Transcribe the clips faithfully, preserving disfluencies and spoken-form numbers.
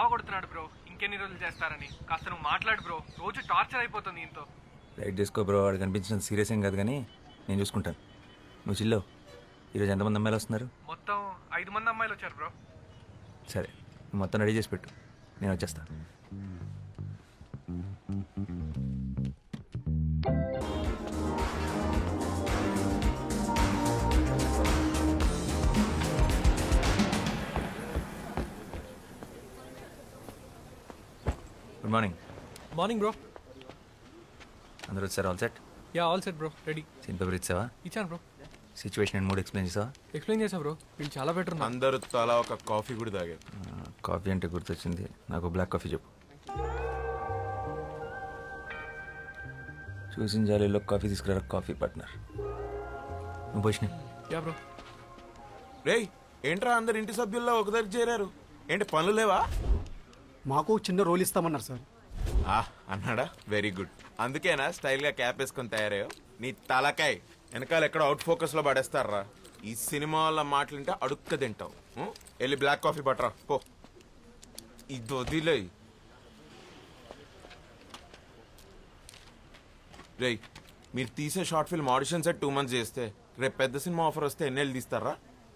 కొడుతున్నాడు బ్రో. ఇంకెన్ని రోజులు చేస్తారని కాస్త నువ్వు మాట్లాడు బ్రో. రోజు టార్చర్ అయిపోతుంది ఇంతో. రైట్ చేసుకో బ్రో. వాడు కనిపించిన సీరియస్ ఏం కాదు కానీ నేను చూసుకుంటాను. నువ్వు చిల్లో. ఈరోజు ఎంతమంది అమ్మాయిలు వస్తున్నారు? మొత్తం ఐదు మంది అమ్మాయిలు వచ్చారు బ్రో. సరే, నువ్వు మొత్తం రెడీ చేసి పెట్టు, నేను వచ్చేస్తాను. Good morning. Morning bro. అందరూ వచ్చారు? All set? Yeah all set bro. Ready. Scene paper ఇచ్చావా? ఇచ్చాను bro. Situation and mood explain చేసావా? ఎక్స్ప్లెయిన్ చేసా బ్రో. వీళ్ళు చాలా బెటర్ ఉన్నారు. అందరూ తలా ఒక కాఫీ కూడా తాగారు. కాఫీ అంటే గుర్తొచ్చింది, నాకు బ్లాక్ కాఫీ చెప్పు. చూసిన జాలీలో కాఫీ తీసుకురా. కాఫీ పార్ట్నర్ నువ్వు పోషిన. Yeah bro. రేయ్ ఏంట్రా అందరు ఇంటి సభ్యుల్లో ఒక దగ్గర చేరారు? ఏంటి పనులు లేవా? మాకు చిన్న రోల్ ఇస్తామన్నారు సార్. ఆ అన్నాడా? Very good. అందుకేనా స్టైల్గా క్యాప్ వేసుకొని తయారయ్యో? నీ తలకాయ వెనకాల ఎక్కడ అవుట్ ఫోకస్లో పడేస్తారా? ఈ సినిమా వాళ్ళ మాటలుంటే అడుక్క తింటావు. వెళ్ళి బ్లాక్ కాఫీ పట్టరా పో. ఇది వదిలే. రేయ్ మీరు తీసే short film audition set two months చేస్తే రేపు పెద్ద సినిమా ఆఫర్ వస్తే ఎన్నెళ్ళు తీస్తారా?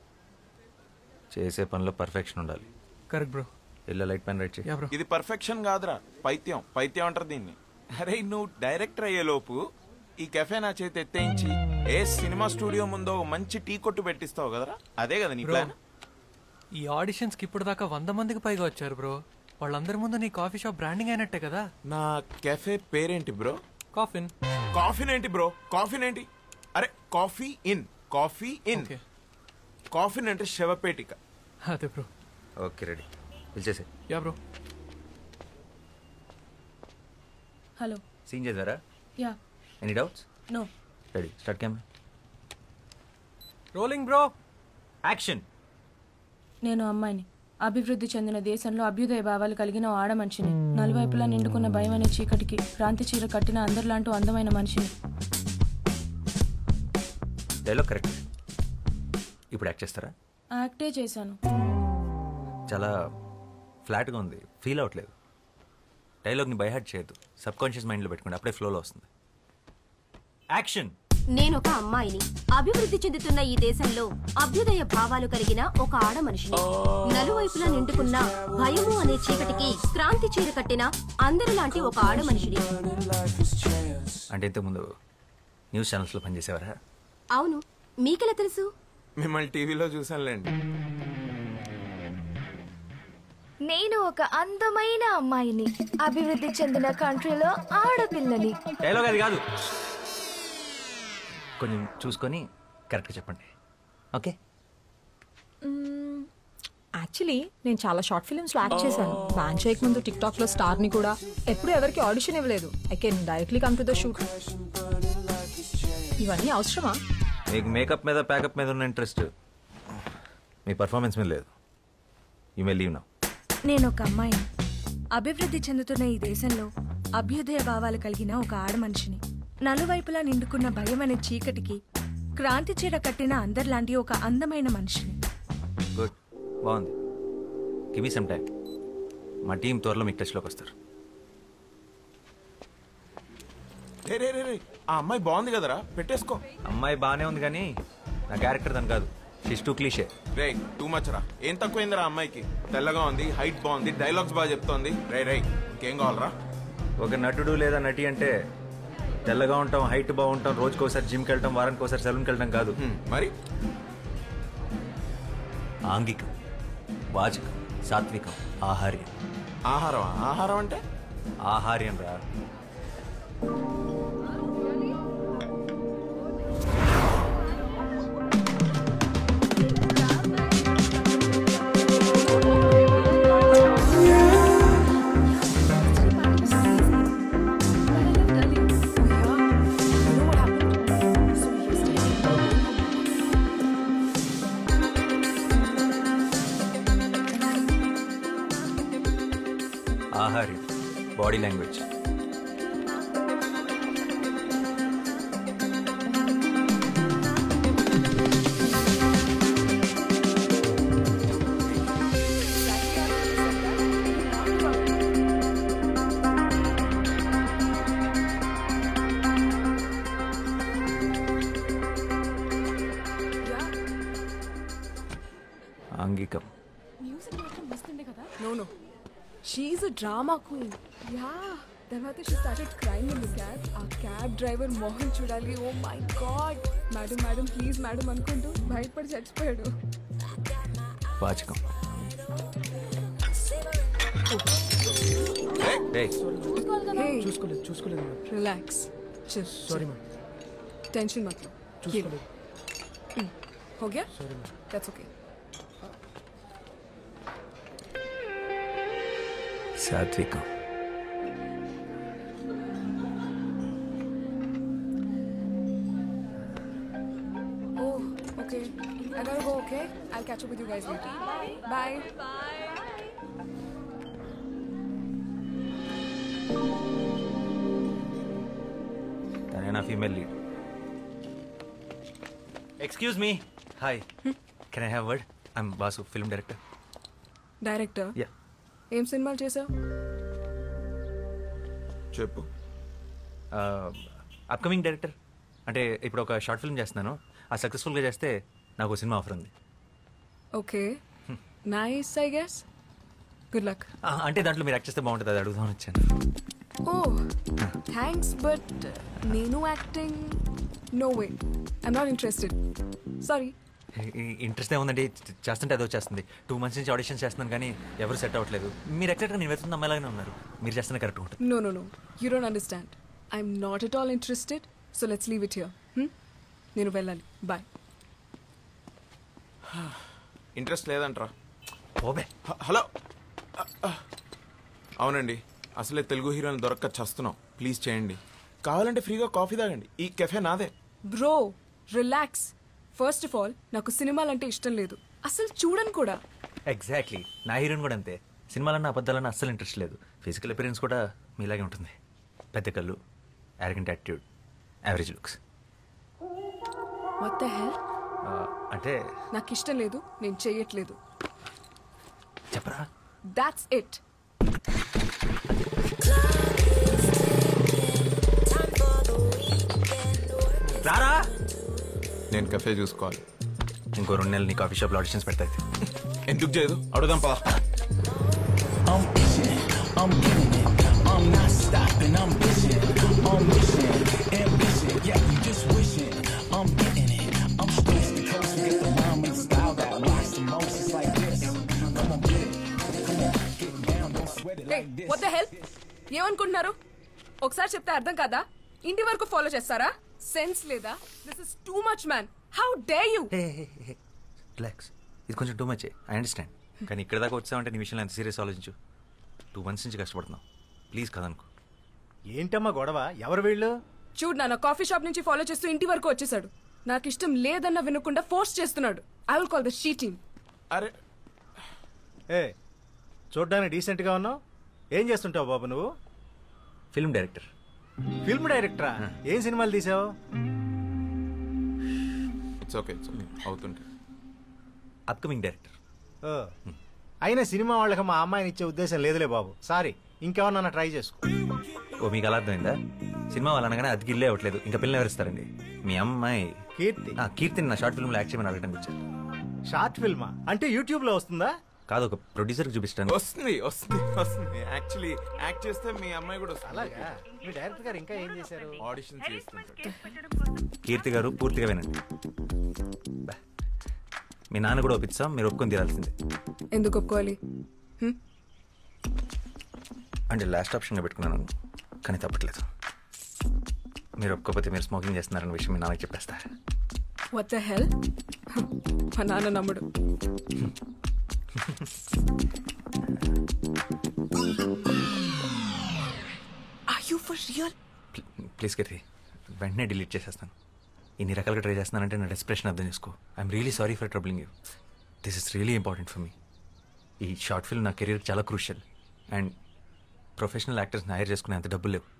చేసే పనిలో పర్ఫెక్షన్ ఉండాలి. Correct bro. ఇలా లైట్ పెన్ రైట్ చేయి. ఇది పర్ఫెక్షన్ కాదురా, పైత్యం. పైత్యం అంటారు దీన్ని. అరే నువ్వు డైరెక్టర్ అయ్యే లోపు ఈ కెఫే నా చేతి ఎత్తేయించి ఏ సినిమా స్టూడియో ముందో మంచి టీ కొట్టు పెట్టిస్తావు కదరా, అదే కదా నీ ప్లాన్? ఈ ఆడిషన్స్ కి ఇప్పుడు దాకా వంద మందికి పైగా వచ్చారు బ్రో. వాళ్ళందరి ముందు నీ కాఫీ షాప్ బ్రాండింగ్ అయినట్టే కదా. నా కెఫే పేరేంటి బ్రో? కాఫిన్. కాఫీన్ ఏంటి బ్రో? కాఫీన్ ఏంటి? అరే coffee in, coffee in. Coffin అంటే శవపేటిక. అదే బ్రో. ఓకే రెడీ, పిలిచేసే. Yeah bro. హలో. సీన్ చేద్దారా? Yeah. Any doubts? No. Ready, start camera. Rolling bro. Action. నేను అమ్మాయిని. అభివృద్ధి చెందిన దేశంలో అభ్యుదయ భావాలు కలిగిన ఓ ఆడ మనిషిని. నలువైపులా నిండుకున్న భయం అనే చీకటికి క్రాంతి చీర కట్టిన అందరిలాంటి అందమైన మనిషిని. Dialogue correct. ఇప్పుడు యాక్ట్ చేస్తారా? యాక్టే చేశాను. చాలా ఫ్లాట్గా ఉంది, ఫీల్ అవ్వట్లేదు. డైలాగ్ని బైహార్ట్ చేయొద్దు, సబ్ కాన్షియస్ మైండ్లో పెట్టుకోండి, అప్పుడే ఫ్లోలో వస్తుంది. యాక్షన్. నేను ఒక అమ్మాయిని. అభివృద్ధి చెందుతున్న ఈ దేశంలో అభ్యుదయ భావాలు కలిగిన ఒక ఆడ మనిషిని. నలువైపులా నిండుకున్న భయము అనే చీకటికి క్రాంతి చీర కట్టిన అందరిలాంటి ఒక ఆడ మనిషిని. అంటే ఇంతకుముందు న్యూస్ ఛానల్స్లో పనిచేసేవారా? అవును, మీకెలా తెలుసు? మిమ్మల్ని టీవీలో చూసానులేండి. నేను ఒక అందమైన అమ్మాయిని. అభివృద్ధి చెందిన కంట్రీలో ఆడపిల్లని. డైలాగ్ అది కాదు, కొంచెం చూసుకొని కరెక్ట్గా చెప్పండి. ఓకే. యాక్చువల్లీ నేను చాలా షార్ట్ ఫిల్మ్స్లో యాక్ట్ చేశాను. బ్యాన్ చేయక ముందు టిక్ టాక్లో స్టార్ని కూడా. ఎప్పుడు ఎవరికి ఆడిషన్ ఇవ్వలేదు. I can directly come to the shoot. ఇవన్నీ అవసరమా? మీకు మేకప్ మీద ప్యాకప్ మీద ఉన్న ఇంట్రెస్ట్ మీ పర్ఫార్మెన్స్ మీద లేదు. You may leave now. నేను ఒక అమ్మాయిని. అభివృద్ధి చెందుతున్న ఈ దేశంలో అభ్యుదయ భావాలు కలిగిన ఒక ఆడ మనిషిని. నలువైపులా నిండుకున్న భయం అనే చీకటికి క్రాంతి చీర కట్టిన అందరిలాంటి ఒక అందమైన మనిషిని. గుడ్, బాగుంది. Give me some time. మా టీం త్వరలో మీకు టచ్లోకి వస్తారు. రే రే రే రే ఆ అమ్మాయి బాగుంది కదరా, పెట్టేసుకో. అమ్మాయి బాగానే ఉంది కానీ నా క్యారెక్టర్ దాని కాదు. She's too cliche. రే టూ మచ్ రా. ఏం తక్కువైందిరా అమ్మాయికి? తెల్లగా ఉంది, హైట్ బాగుంది, డైలాగ్స్ బాగా చెప్తోంది. రే రే ఇంకేం కావాలరా? ఒక నటుడు లేదా నటి అంటే తెల్లగా ఉంటాం, హైట్ బాగుంటాం, రోజుకి ఒకసారి జిమ్కి వెళ్ళటం, వారానికి ఒకసారి సెలూన్కి వెళ్ళటం కాదు. మరి ఆంగికం, వాచకం, సాత్వికం, ఆహార్యం. ఆహారం? ఆహారం అంటే ఆహార్యం రా. ఆహార్యం, body language. She a drama queen. Yeah, తర్వాత she started crime in the cab. ఆ క్యాబ్ డ్రైవర్ మోహన్ చూడాలి. Oh my god, madam madam please madam అనుకుంటూ భయపడి చచ్చిపోయాడు. వాచకం. చూసుకోలేదు చూసుకోలేదు రిలాక్స్, సారీ మ్యామ్. टेंशन मत लो. చూసుకోలేదు. हो गया? That's okay. సాత్వికం. Oh, okay. I gotta go, okay? I'll catch up with you guys later. Bye. Bye. తనే నా female lead. Excuse me. Hi, can I have word? I'm Basu, film director. Director, yeah. ఏం సినిమాలు చేసావు? చెప్పు. Upcoming director. అంటే ఇప్పుడు ఒక short film చేస్తున్నాను. ఆ సక్సెస్ఫుల్గా చేస్తే నాకు సినిమా ఆఫర్ ఉంది. Okay, nice I guess. Good luck. అంటే దాంట్లో మీరు యాక్ట్ చేస్తే బాగుంటుంది, అది అడుగుదామని వచ్చాను. ఓ థ్యాంక్స్, బట్ నేను acting no way, I'm not interested. Sorry. Interest ఏముందండి, చేస్తుంటే అదో చేస్తుంది. టూ మంత్స్ నుంచి ఆడిషన్స్ చేస్తున్నాను కానీ ఎవరు సెట్ అవ్వట్లేదు. మీరు ఎగ్జాక్ట్గా నేను వెళ్తున్న అమ్మాయిలాగానే ఉన్నారు. మీరు చేస్తున్న కరెక్ట్ ఉంటుంది. No no no, you don't understand. I'm not at all interested, so let's leave it here. నేను వెళ్ళాలి. బాయ్. ఇంట్రెస్ట్ లేదంట్రా. ఓబే. హ- హలో. అవునండి, అసలే తెలుగు హీరోని దొరక్క చస్తున్నాం. ప్లీజ్ చేయండి. కావాలంటే ఫ్రీగా కాఫీ తాగండి. ఈ కెఫే నాదే. Bro relax. First of all నాకు సినిమాలంటే ఇష్టం లేదు, అసలు చూడను కూడా. ఎగ్జాక్ట్లీ, నా హీరోయిన్ కూడా అంతే. సినిమాలన్నా అబద్ధాలన్నా అస్సలు ఇంట్రెస్ట్ లేదు. ఫిజికల్ అపిరెన్స్ కూడా మీలాగే ఉంటుంది. పెద్ద కళ్ళు, arrogant attitude, average looks. What the hell? అంటే నాకు ఇష్టం లేదు, నేను చెయ్యట్లేదు. చెప్పరా. That's it. రారా. నేను కెఫే చూసుకోవాలి. ఇంకో రెండు నెలలు నీ కాఫీ షాప్లో ఆడిషన్స్ పెడతాయి. ఎందుకు చేయదు? అడుగుదాం పా. What the hell? ఏమనుకుంటున్నారు? ఒకసారి చెప్తే అర్థం కాదా? ఇంటి వరకు ఫాలో చేస్తారా? సెన్స్ లేదా? This is too much man. How dare you? Relax, ఇది కొంచెం టూ మచ్. ఐ అండర్స్టాండ్, కానీ ఇక్కడ దాకా వచ్చావంటే నీ విషయంలో ఎంత సీరియస్ ఆలోచించు. టూ మంత్స్ నుంచి కష్టపడుతున్నావు. ప్లీజ్ కదనుకో. ఏంటమ్మా గొడవ? ఎవరు వీళ్ళు? చూడు నాన్న, కాఫీ షాప్ నుంచి ఫాలో చేస్తూ ఇంటి వరకు వచ్చేసాడు. నాకు ఇష్టం లేదన్న వినకుండా ఫోర్స్ చేస్తున్నాడు. I will call the she team. అరే ఏ, చూడ్డానికి డీసెంట్గా ఉన్నావు. ఏం చేస్తుంటావు బాబు నువ్వు? Film director. ఫిల్మ్ డైరెక్టరా? ఏం సినిమాలు తీసావు? It's okay, it's okay. అవుతుంటే అప్కమింగ్ డైరెక్టర్. ఓ, అయినా సినిమా వాళ్ళకి మా అమ్మాయిని ఇచ్చే ఉద్దేశం లేదులే బాబు. సారీ, ఇంకెవరన్నా ట్రై చేసుకో. ఓ, మీకు అలా అర్థమైందా? సినిమా వాళ్ళు అనగానే అది గిల్లే అవ్వట్లేదు, ఇంకా పిల్లలు ఎవరిస్తారండి? మీ అమ్మాయి కీర్తి. ఆ, కీర్తిని నా షార్ట్ ఫిల్మ్లో యాక్ట్ చేయమని అడగడానికి వచ్చారు. షార్ట్ ఫిల్మా? అంటే యూట్యూబ్ లో వస్తుందా? కాదు, ఒక ప్రొడ్యూసర్కి చూపిస్తాను. వస్తుంది వస్తుంది వస్తుంది. యాక్చువల్లీ యాక్ట్ చేస్తే మీ అమ్మాయి కూడా వస్తుంది. అలాగా? మీ డైరెక్టర్ గారు ఇంకా ఏం చేశారు? ఆడిషన్ చేస్తుంటారు. కీర్తి గారు పూర్తిగా వినండి. బా. మీ నాన్న కూడా ఒప్పిస్తాం, మీరు ఒప్పుకొని తీరాల్సిందే. ఎందుకు ఒప్పుకోవాలి? అంటే లాస్ట్ ఆప్షన్గా పెట్టుకున్నాను, కానీ తప్పట్లేదు. మీరు ఒప్పుకోకపోతే మీరు స్మోకింగ్ చేస్తున్నారన్న విషయం మీ నాన్నకి చెప్పేస్తా. What the hell? మా నాన్న నమ్ముడు. Are you for real? Please Keerthi, వెంటనే డిలీట్ చేసేస్తాను. ఇన్ని రకాలుగా ట్రై చేస్తున్నానంటే నా డెస్ప్రెషన్ అర్థం చేసుకో. I'm really sorry for troubling you. This is really important for me. ఈ షార్ట్ ఫిల్మ్ నా కెరీర్ చాలా క్రూషియల్. అండ్ ప్రొఫెషనల్ యాక్టర్స్ని హైర్ చేసుకునే అంత డబ్బులు లేవు.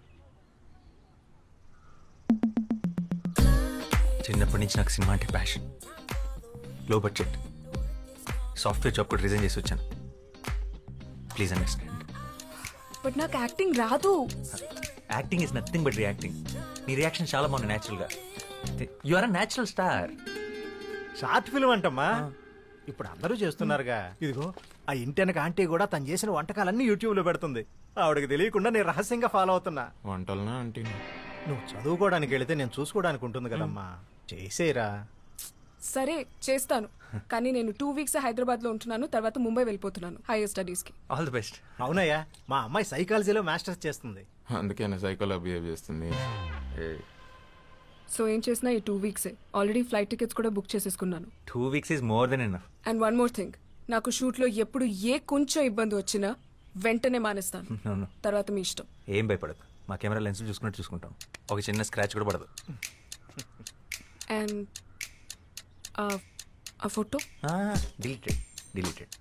చిన్నప్పటి నుంచి నాకు సినిమా అంటే passion. Low budget software job కూడా రిజైన్ చేసి వచ్చాను. Please understand. బట్ నాకు యాక్టింగ్ రాదు. Acting is nothing but reacting. నీ రియాక్షన్ చాలా బాగుంది న్యాచురల్గా. You are a natural star. Short film అంటమ్మా. ఇప్పుడు అందరూ చేస్తున్నారుగా. ఇదిగో ఆ ఇంటెనక ఆంటీ కూడా తను చేసిన వంటకాలన్నీ యూట్యూబ్ లో పెడుతుంది. ఆవిడకి తెలియకుండా నేను రహస్యంగా ఫాలో అవుతున్నా. వంటలనా అంటే నువ్వు చదువుకోవడానికి వెళితే నేను చూసుకోవడానికి ఉంటుంది కదమ్మా. చేసేరా. సరే చేస్తాను, కానీ నేను టూ వీక్స్ హైదరాబాద్ లో ఉంటున్నాను, తర్వాత ముంబై వెళ్ళిపోతున్నాను హైయర్ స్టడీస్ కి. All the best. అవునయ్యా, మా అమ్మాయి సైకాలజీలో మాస్టర్స్ చేస్తుంది. అందుకేనా సైకోలో బిహేవ్ చేస్తుంది. సో ఏం చేసినా ఈ టూ వీక్సే. ఆల్రెడీ ఫ్లైట్ టికెట్స్ కూడా బుక్ చేసేసుకున్నాను. Two weeks is more than enough. And one more thing, నాకు షూట్ లో ఎప్పుడు ఏ కొంచెం ఇబ్బంది వచ్చినా వెంటనే మానేస్తాను. No, no. తర్వాత మీ ఇష్టం. ఏం భయపడదు, మా కెమెరా లెన్స్ చూసుకున్నట్టు చూసుకుంటాం. ఒక చిన్న స్క్రాచ్ కూడా పడదు. అండ్ ఆ ఫోటో డిలీటెడ్ డిలీటెడ్.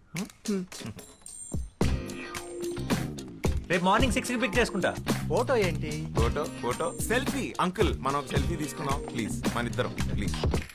రేపు మార్నింగ్ సిక్స్ కి పిక్ చేసుకుంటా. ఫోటో ఏంటి? Photo photo selfie. అంకుల్ మనం ఒక సెల్ఫీ తీసుకున్నాం ప్లీజ్, మన ఇద్దరం ప్లీజ్.